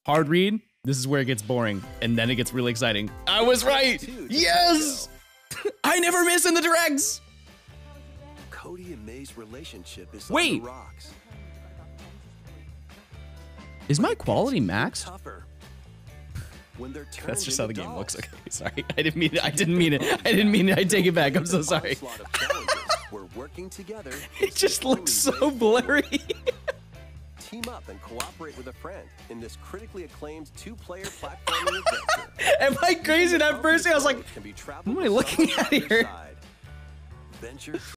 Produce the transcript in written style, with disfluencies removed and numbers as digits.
Hard read. This is where it gets boring, and then it gets really exciting. I was right. Yes. I never miss in the directs. Cody and May's relationship is Wait. on the rocks. Is my quality max? Tougher. When they're turned That's just how the into game looks. dolls. Okay, sorry. I didn't mean it. I didn't mean it. I take it back. I'm so sorry. Onslaught of challenges. We're working together. It just looks so blurry. Team up and cooperate with a friend in this critically acclaimed two-player platforming adventure. Am I crazy? That first thing I was like, Can be what am I looking at here? Venture